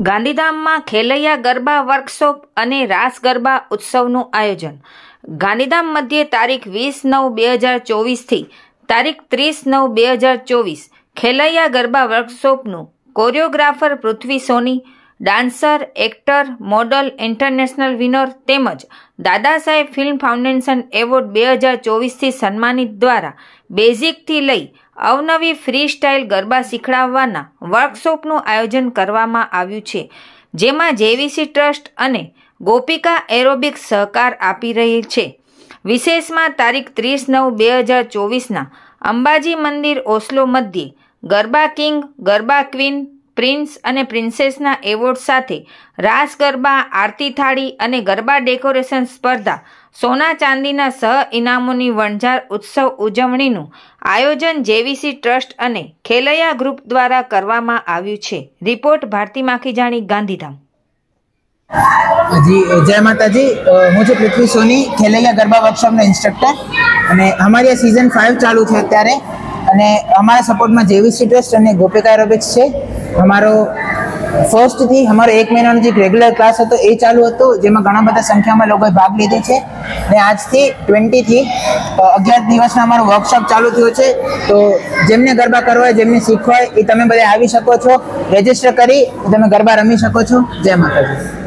ગાંધીધામમાં ખેલૈયા ગરબા વર્કશોપ અને રાસ ગરબા ઉત્સવનું આયોજન. ગાંધીધામ મધ્યે તારીખ 20/9/2024 થી તારીખ 30/9/2024 ખેલૈયા ગરબા વર્કશોપનું choreographer Prithvi Soni, dancer, actor, model, international winner તેમજ દાદા સાહેબ ફિલ્મ ફાઉન્ડેશન એવોર્ડ 2024થી સન્માનિત દ્વારા બેઝિકથી લઈ અવનવી ફ્રી સ્ટાઇલ ગરબા શીખવાડવાના વર્કશોપનું આયોજન કરવામાં આવ્યું છે, જેમાં જેવીસી ટ્રસ્ટ અને ગોપિકા એરોબિક્સ સહકાર આપી રહી છે. વિશેષમાં તારીખ 30/9/2024ના અંબાજી મંદિર ઓસ્લો મધ્યે garba king, garba queen, prince અને પ્રિન્સેસના એવોર્ડ સાથે રાસ ગરબા, આરતી થાળી અને ગરબા ડેકોરેશન સ્પર્ધા, સોના ચાંદીના સહ ઇનામોની વણઝાર ઉત્સવ ઉજવણીનું આયોજન જેવીસી ટ્રસ્ટ અને ખેલૈયા ગ્રુપ દ્વારા કરવામાં આવ્યું છે. રિપોર્ટ ભારતી માખીજાણી, ગાંધીધામ. जी जय माता जी, હું છું પૃથ્વી સોની, ખેલૈયા ગરબા વર્કશોપનો ઇન્સ્ટ્રક્ટર અને અમારી આ સિઝન 5 ચાલુ છે અત્યારે અને અમારા સપોર્ટમાં જેવીસી ટ્રસ્ટ અને ગોપિકા એરોબિક્સ છે. અમારો ફર્સ્ટથી અમારો 1 મહિનાનો જે રેગ્યુલર ક્લાસ હતો એ ચાલુ હતો, જેમાં ઘણા બધા સંખ્યામાં લોકોએ ભાગ લીધો છે અને આજથી 20 થી 11 દિવસનો અમારો વર્કશોપ ચાલુ થયો છે. તો જેમને ગરબા કરવા હોય, જેમને શીખવા હોય એ તમે બધા આવી શકો છો, રજીસ્ટર કરી તમે ગરબા રમી શકો છો. જય માતાજી.